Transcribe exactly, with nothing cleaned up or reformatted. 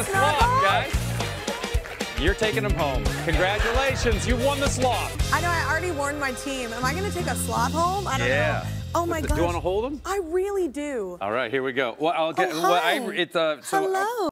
sloth, guys. You're taking them home. Congratulations, you won the sloth. I know, I already warned my team. Am I going to take a sloth home? I don't yeah. know. Oh my god. Do you want to hold them? I really do. All right, here we go. Well, I'll get. Oh, well, I, hi. it's uh. So, Hello.